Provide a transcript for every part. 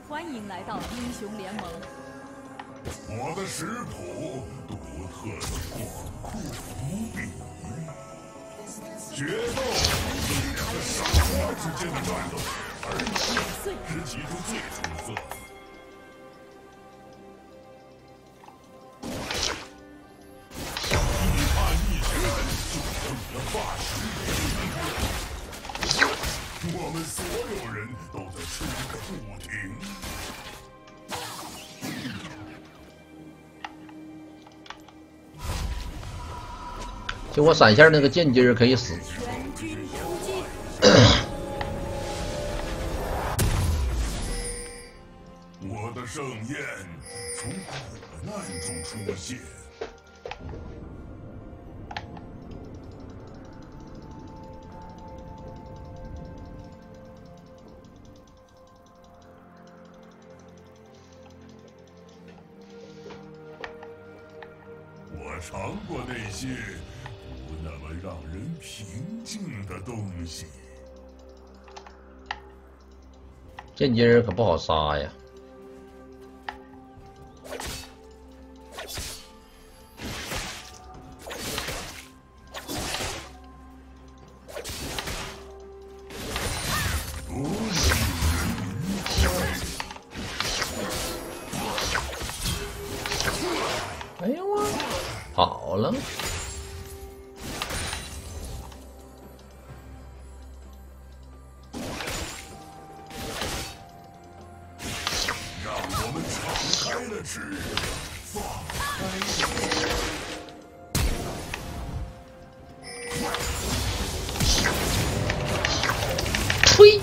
欢迎来到英雄联盟。 我的食谱独特的广阔无比，决斗是两个傻瓜之间的战斗，而你是其中最出色的。 我们所有人都在吃个不停。 就我闪现那个剑姬可以死。 全军出击！ 我的盛宴从苦难中出现。 我尝过那些不那么让人平静的东西。 剑姬可不好杀呀！哎呦我跑了！ 让我们敞开了翅膀，放开。 呸！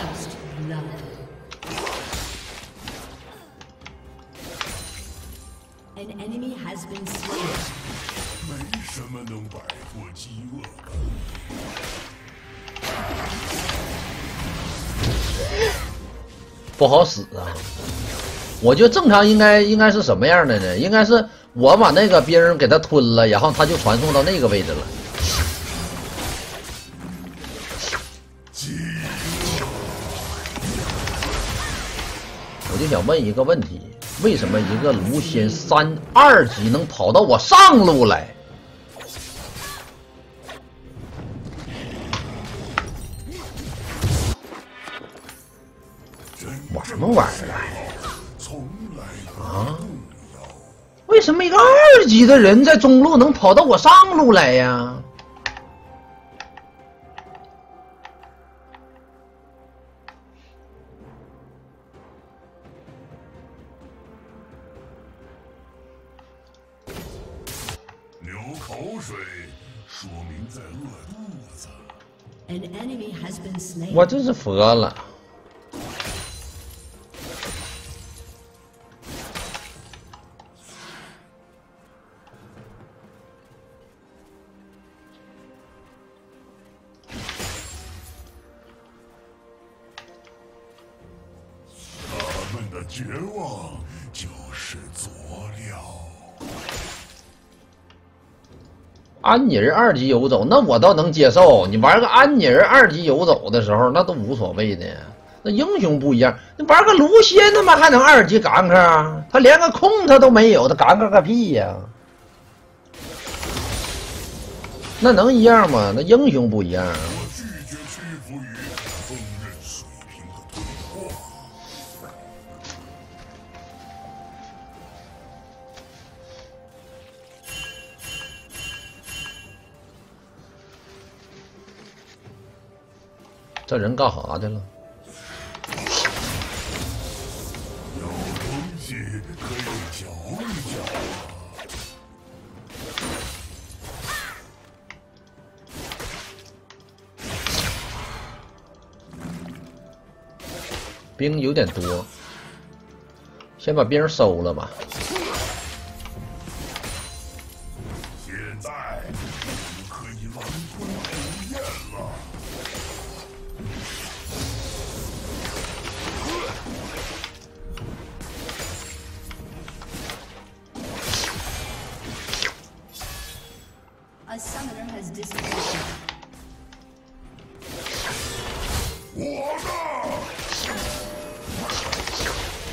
An enemy has been slain. 没什么能摆脱饥饿感。 不好使啊！我觉得正常应该是什么样的呢？应该是我把那个兵给他吞了，然后他就传送到那个位置了。我就想问一个问题：为什么一个卢仙2级能跑到我上路来？玩什么玩意儿啊？为什么一个2级的人在中路能跑到我上路来呀？ 流口水说明在饿肚子。 An enemy has been slain. 我真是服了。 他们的绝望就是佐料。 安妮儿2级游走，那我倒能接受。你玩个安妮儿2级游走的时候，那都无所谓的。那英雄不一样，你玩个卢仙他妈还能2级gank啊？他连个控他都没有，他gank个屁呀！那能一样吗？那英雄不一样。 我拒绝屈服于锋刃水平的退化。 这人干啥去了？ 有东西可以嚼一嚼啊！ 兵有点多，先把兵收了吧。 现在我们可以狼吞虎咽了。 A summoner has disappeared. 我的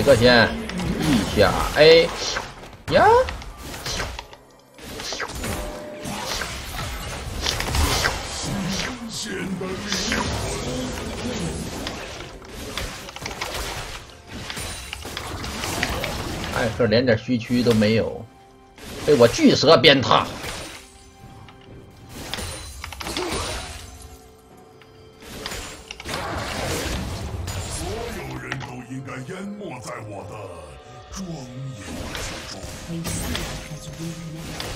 一个先，一下 A 呀。艾克连点虚躯都没有，被我巨蛇鞭挞。 所有人都应该淹没在我的庄严之中。 A summoner has reconnected.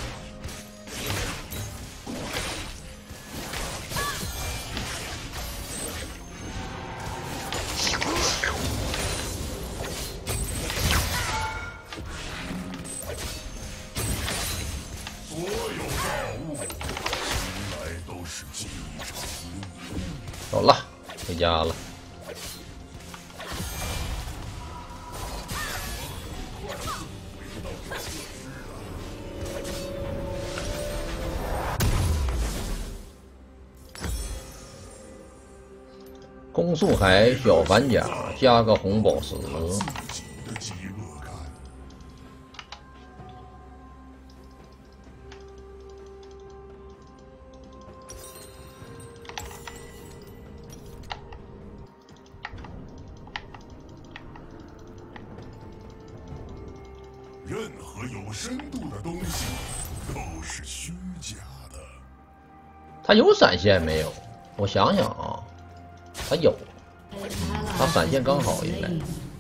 所有造物，从来都是继承。 走了，回家了。攻速海小反甲加个红宝石。 自己的极乐感。任何有深度的东西都是虚假的。 他有闪现没有？我想想啊，他有， An ally 他闪现 has 刚 been 好应该。 slain.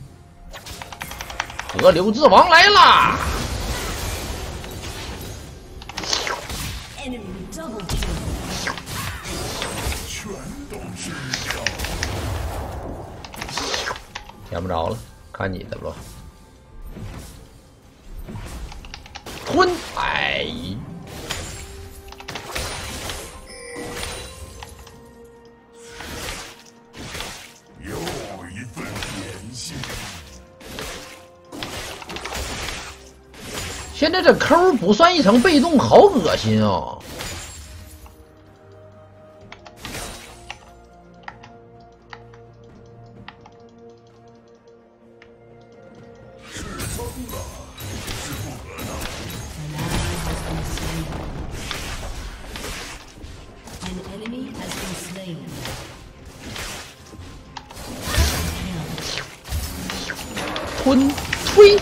河流之王来啦！ Enemy double kill. 全都吃掉。 舔不着了，看你的吧。吞！哎， 又一份甜心。 现在这抠不算一层被动，好恶心啊！ 是撑的，是不可能。 An enemy has been slain. 吞推，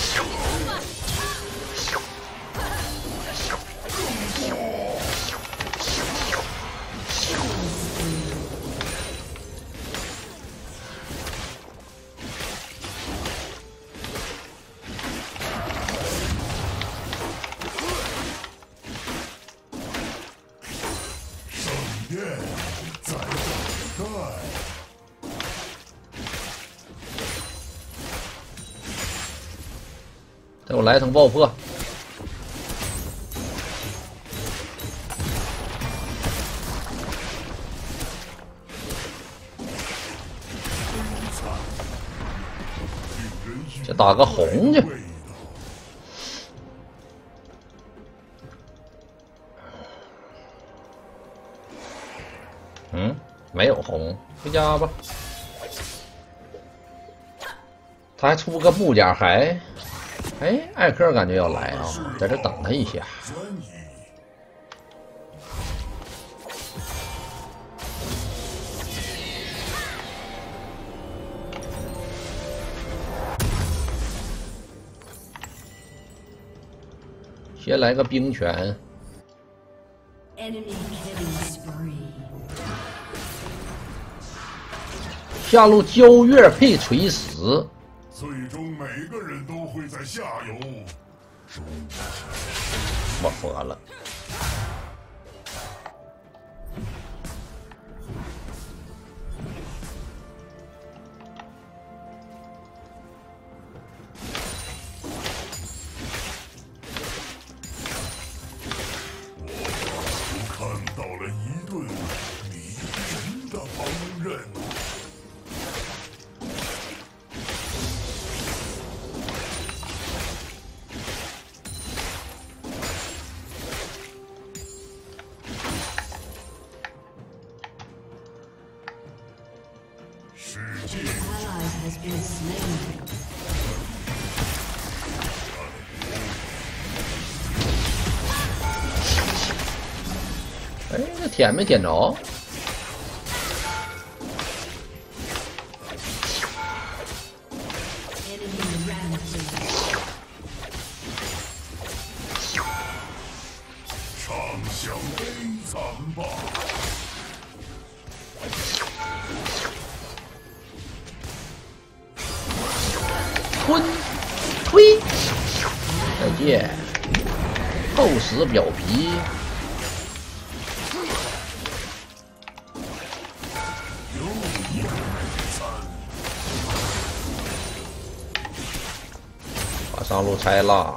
盛宴在等待。 给我来一层爆破。这打个红去。嗯，没有红，回家吧。他还出个布甲还。 哎，艾克感觉要来啊，在这等他一下。 专一。 先来个冰拳， Enemy killing spree. 下路焦月配锤石， 最终每个人都会在下游终我服了。 看到了一顿迷人的烹饪。世界 Ally has been slain. 这舔没舔着？ 畅享悲惨吧！ 吞，推，再见。厚实表皮。把上路拆了。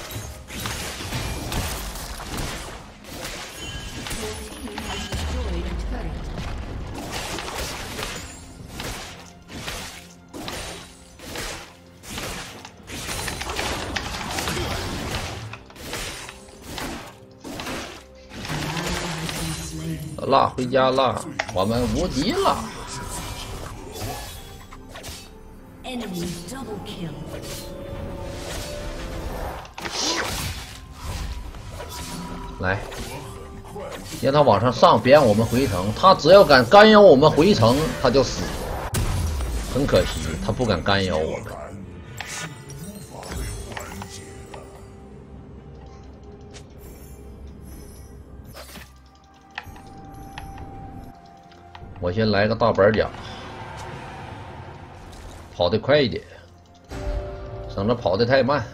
啦，回家了，我们无敌了。 Enemy double kill. 来，让他往上上，别让我们回城。他只要敢干扰我们回城，他就死。很可惜，他不敢干扰我们。我先来个大板甲，跑得快一点，省得跑得太慢。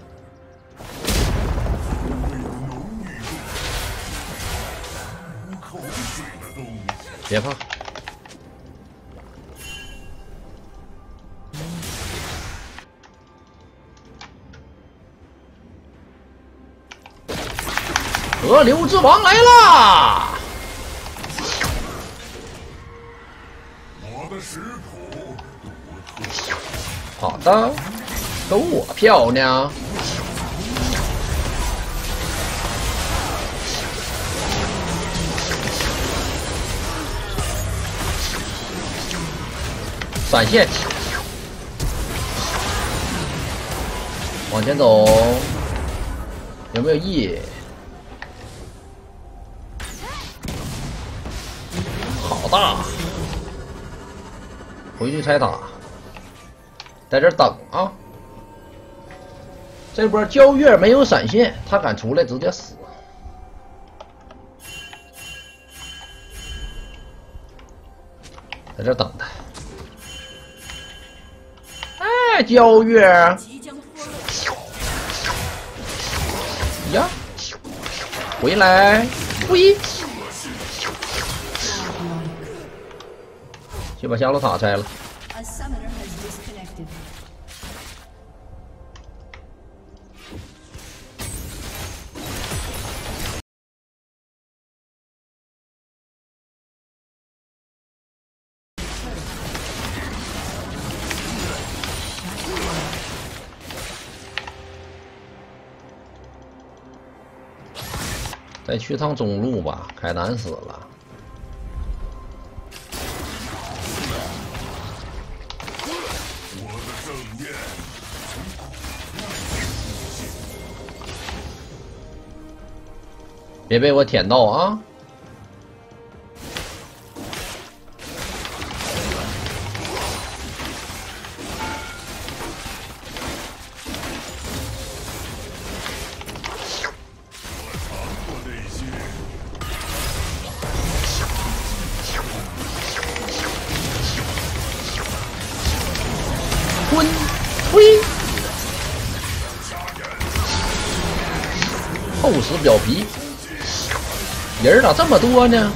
别怕，河流之王来啦！ 好的，都我漂亮。闪现，往前走，有没有 E？ 好大，回去拆塔。 在这等啊！这波焦月没有闪现，他敢出来直接死。在这等他。哎，焦月呀，回来，喂，去把下路塔拆了。 A summoner has disconnected. 再去趟中路吧，凯南死了。 别被我舔到啊！滚，推，厚实表皮。 人咋这么多呢？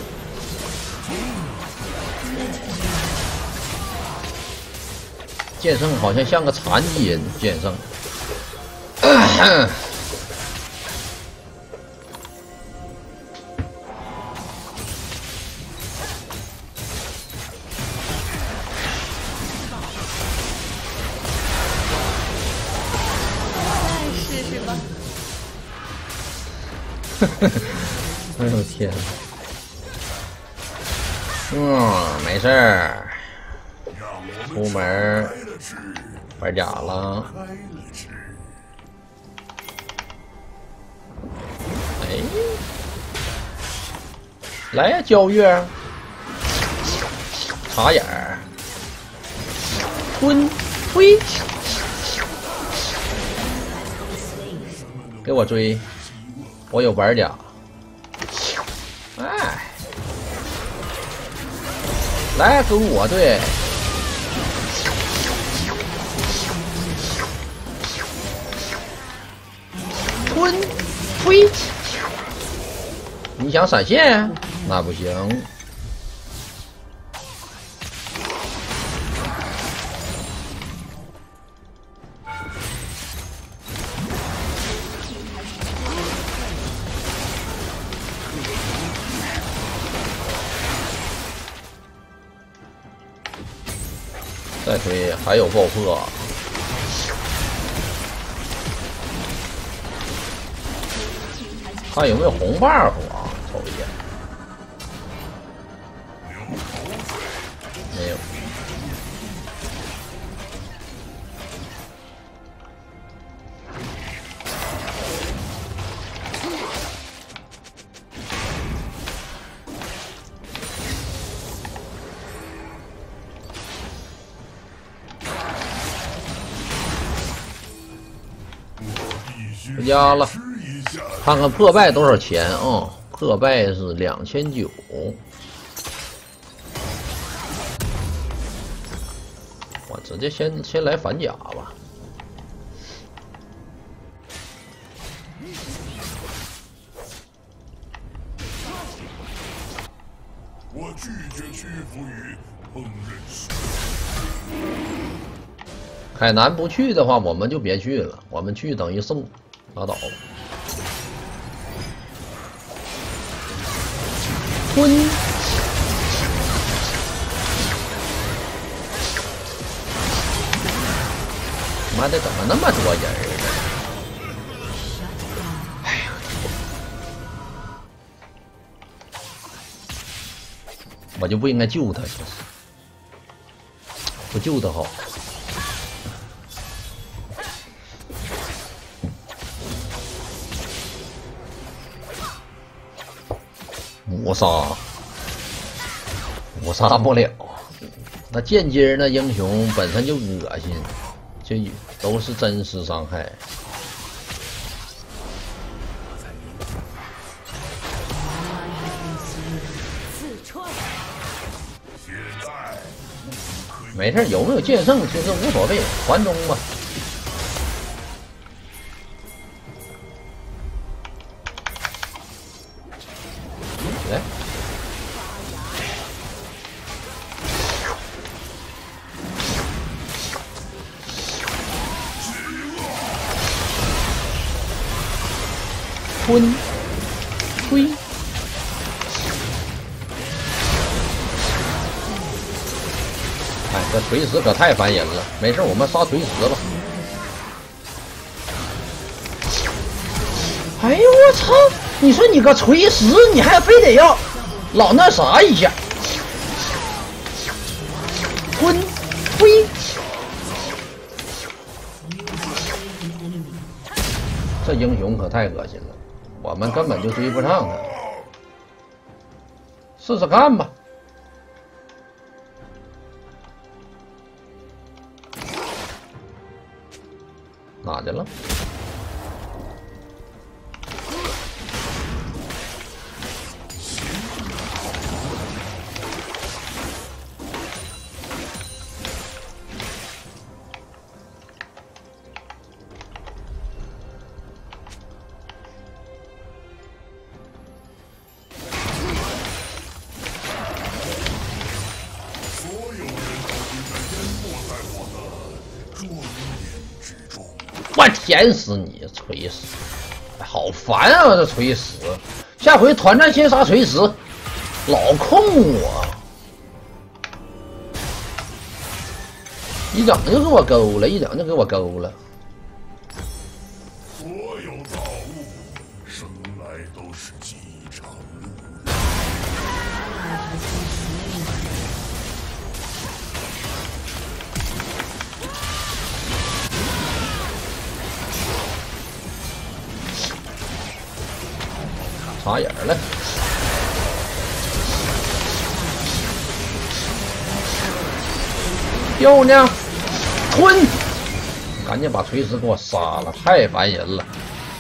剑圣好像像个残疾人，剑圣。 再试试吧。 哎呦天！没事儿，出门玩假了。哎， 来呀，焦月，插眼儿，吞推，给我追，我有玩家。哎，来跟我对。吞推，你想闪现？那不行。再推，还有爆破。看有没有红 buff 啊？瞅一眼，没有。回家了。看看破败多少钱啊、哦？破败是2900。我直接先来反甲吧。 我拒绝屈服于烹饪师。 海南不去的话，我们就别去了。我们去等于送，拉倒吧。吞，妈的，怎么那么多人呢？哎呀，我就不应该救他，就是不救他好。抹杀不了，那剑姬那英雄本身就恶心，这都是真实伤害。没事，有没有剑圣其实无所谓，还中吧。来。吞，推，哎，这锤石可太烦人了。没事，我们杀锤石吧。哎呦我操！你说你个锤石，你还非得要老那啥一下？吞，推。这英雄可太恶心了。我们根本就追不上他，试试看吧。哪去了？我舔死你，锤石！好烦啊，这锤石！下回团战先杀锤石，老控我，一整就给我勾了，一整就给我勾了。 所有造物生来都是继承物。 插眼了， 漂亮，吞！赶紧把锤石给我杀了，太烦人了。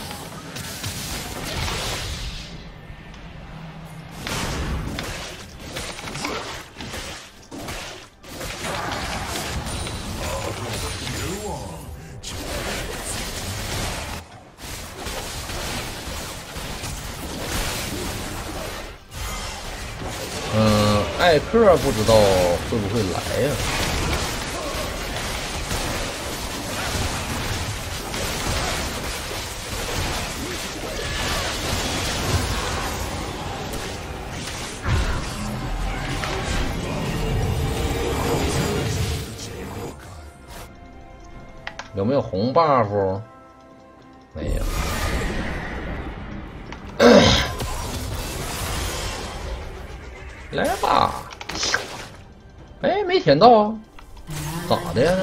艾克不知道会不会来呀？有没有红 buff？ 没有。来吧！哎，没舔到啊，咋的呀？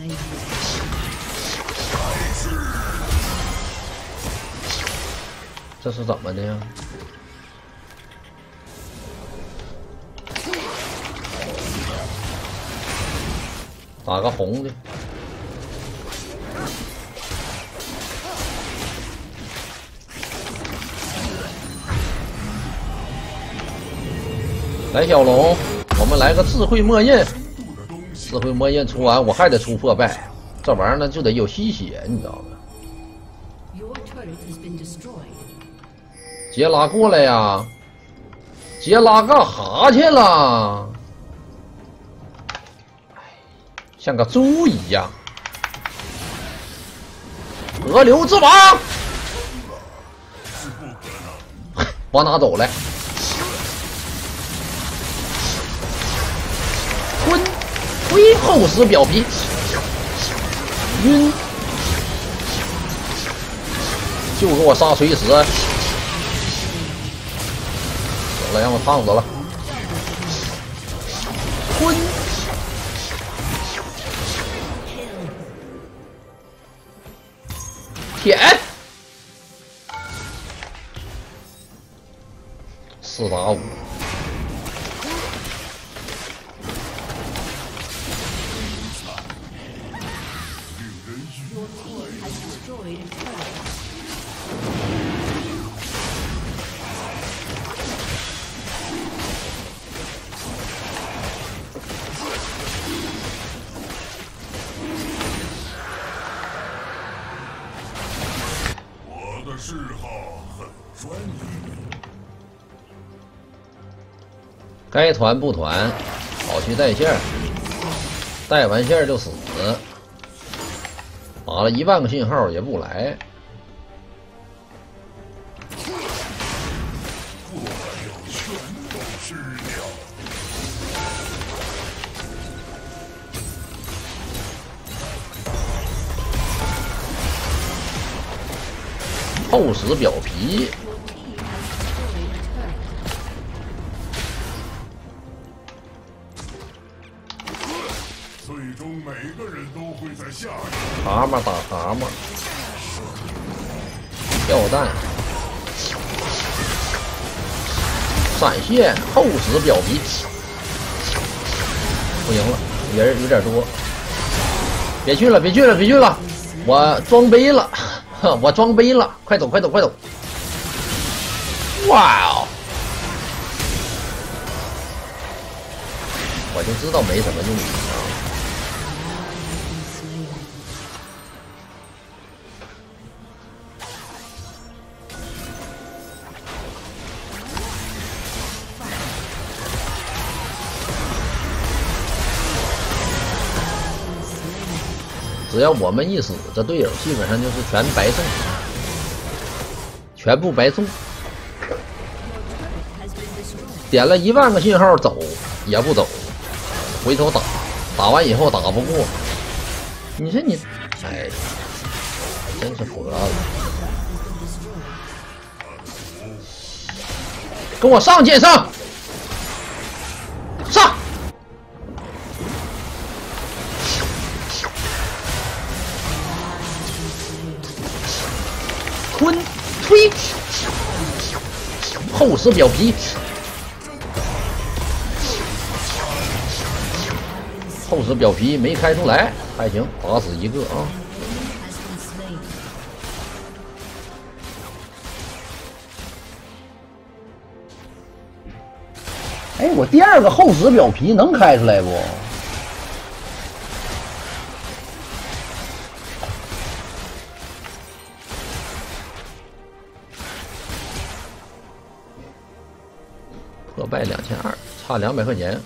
这是怎么的呀？打个红的。来，小龙，我们来个智慧墨印。智慧墨印出完，我还得出破败，这玩意儿呢就得有吸血，你知道吗？杰拉过来呀！杰拉干哈去了？像个猪一样。河流之王，往哪走来？吞，推厚实表皮，晕，就给我杀锤石。行了，让我烫死了。吞，舔，4打5。 嗜好很专一， 该团不团，跑去带线，带完线就死，打了1万个信号也不来。 我要全都吃掉。 厚实表皮， 最终每个人都会在下一蛤蟆打蛤蟆，吊弹，闪现，厚实表皮，不行了，人有点多，别去了，别去了，别去了，我装杯了。我装杯了，快走快走快走！哇哦！我就知道没什么用啊。只要我们一死，这队友基本上就是全白送，全部白送。点了1万个信号走也不走，回头打，打完以后打不过。你说你，哎，真是服了。跟我上剑上，上！吞，推，厚实表皮， 厚实表皮没开出来，还行，打死一个啊！ has been slain. 哎，我第二个厚实表皮能开出来不？破败2200，差200块钱。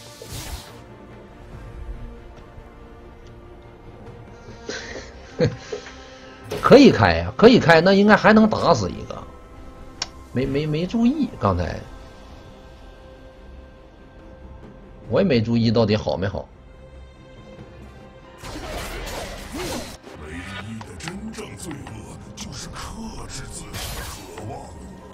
可以开呀、可以开，那应该还能打死一个。没注意刚才。 我也没注意到底好没好。 唯一的真正罪恶就是克制自己的渴望。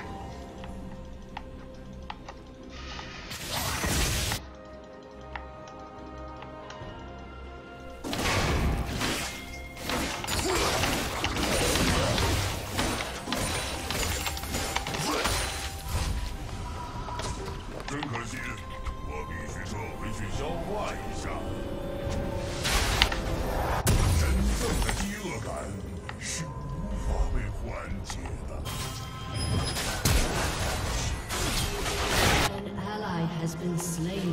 真可惜，我必须撤回去消化一下。真正的饥饿感是无法被缓解的。 An ally has been slain.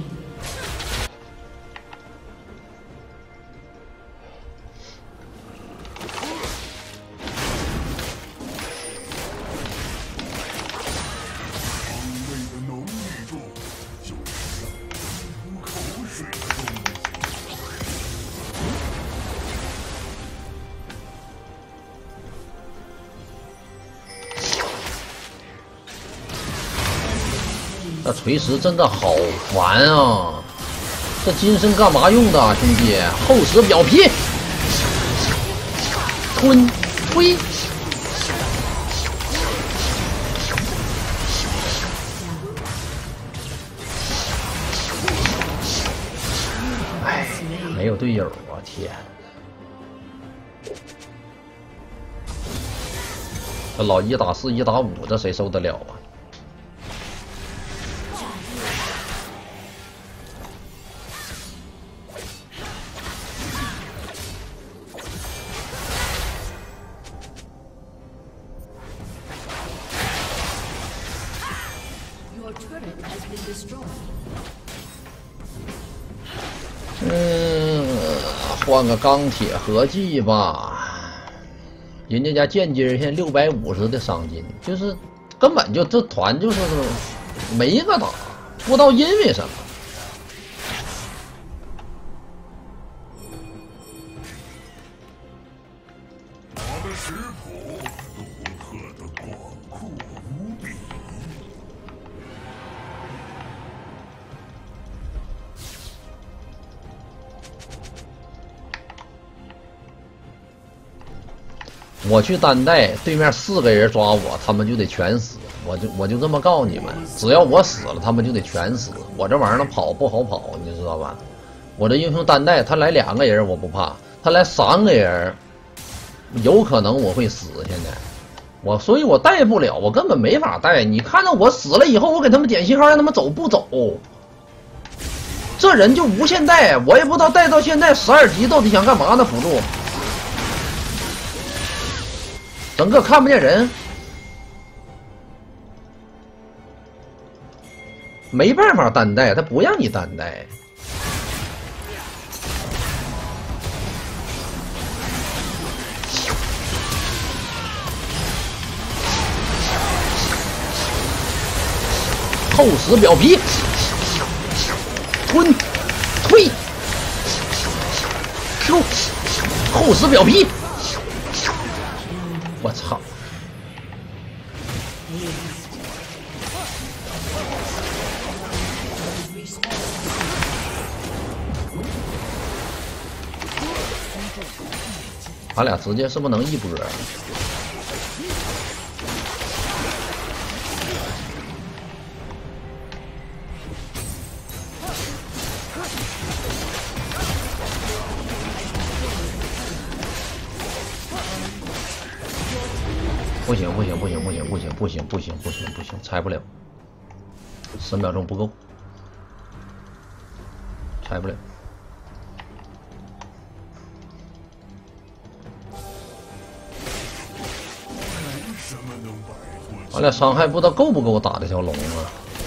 味的浓郁度，就是让人流口水的东西。 那锤石真的好烦啊！这金身干嘛用的、啊，兄弟？厚实表皮，吞推。哎，没有队友啊！天，这老1打4、1打5，这谁受得了啊？ Your turret has been destroyed. 换个钢铁合剂吧。人家剑姬现在650的伤筋，就是根本就这团就是没个打，不知道因为什么。 我的食谱独特的广阔无比。 我去单带，对面4个人抓我，他们就得全死。我就这么告诉你们，只要我死了，他们就得全死。我这玩意儿跑不好跑，你知道吧？我这英雄单带，他来2个人我不怕，他来3个人，有可能我会死。现在所以我带不了，我根本没法带。你看到我死了以后，我给他们点信号，让他们走不走？这人就无限带，我也不知道带到现在12级到底想干嘛呢？辅助。 整个看不见人，没办法单带，他不让你单带。厚实表皮，吞，推 ，Q， 厚实表皮。 我操！俺俩直接是不是能一波？不行，拆不了，10秒钟不够，拆不了。 能摆脱。 俺俩伤害不知道够不够打这条龙啊？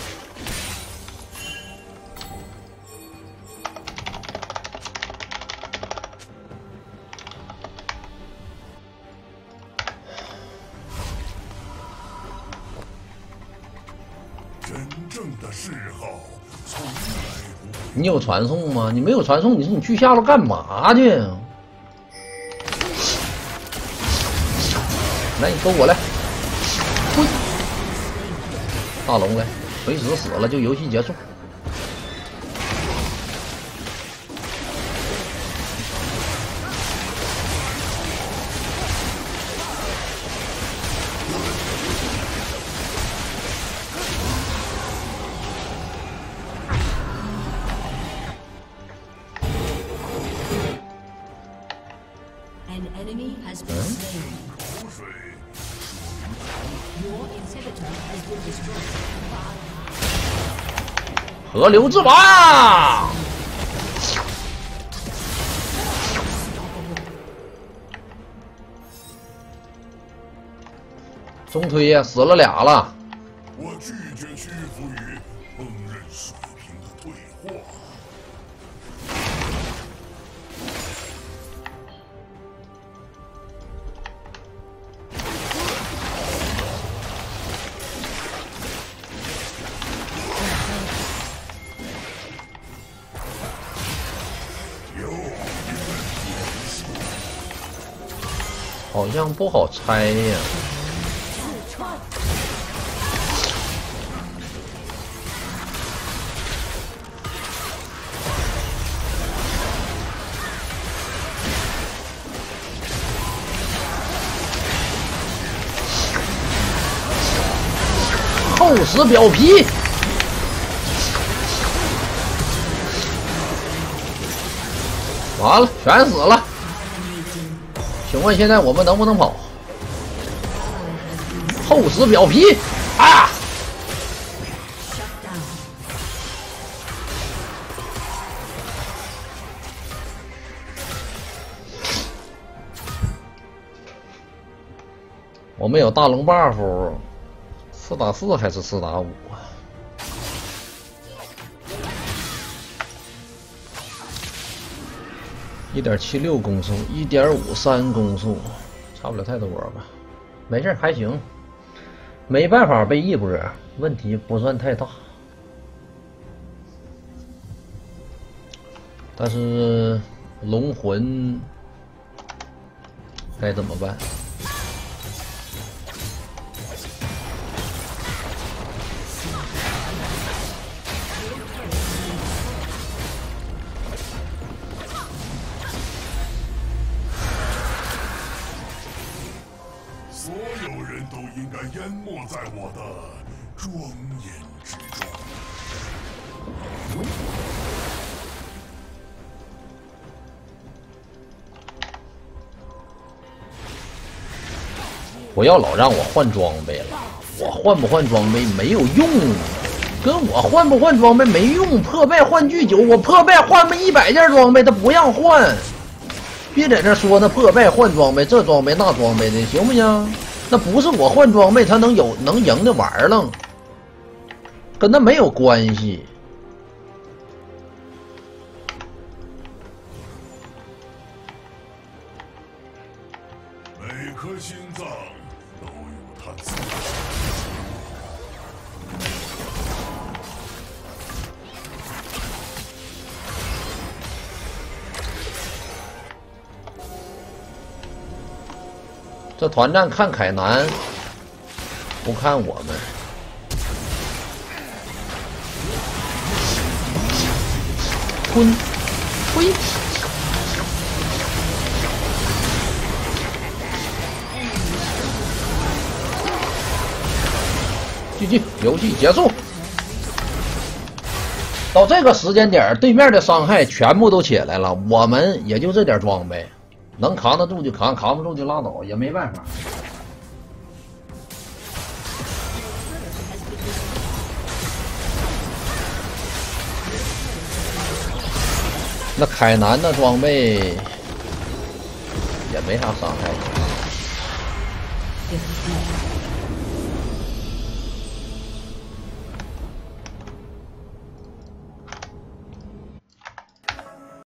真正的嗜好从来不会。 你有传送吗？你没有传送，你说你去下路干嘛去？来，你跟我来，滚！大龙来，锤死死了就游戏结束。 An enemy has been slain. 口水 Your inhibitor has been destroyed. 河流之王，中推呀，死了俩了。 我拒绝屈服于烹饪水平的退化。 好像不好拆呀。厚实表皮，完了，全死了。请问现在我们能不能跑？厚实表皮啊！我们有大龙 buff， 4打4还是4打5啊？1.76攻速，1.53攻速，差不了太多吧？没事，还行，没办法被一波，问题不算太大。但是龙魂该怎么办？ 所有人都应该淹没在我的庄严之中。 不要老让我换装备了，我换不换装备没有用，跟我换不换装备没用。破败换巨久，我破败换不100件装备，他不让换。别在这说那破败换装备，这装备那装备的，行不行？那不是我换装备，他能赢的玩意儿了，跟那没有关系。 每颗心脏都有它自己。 这团战看凯南，不看我们。吞，推。GG，游戏结束。到这个时间点，对面的伤害全部都起来了，我们也就这点装备。能扛得住就扛，扛不住就拉倒，也没办法。那凯南的装备也没啥伤害。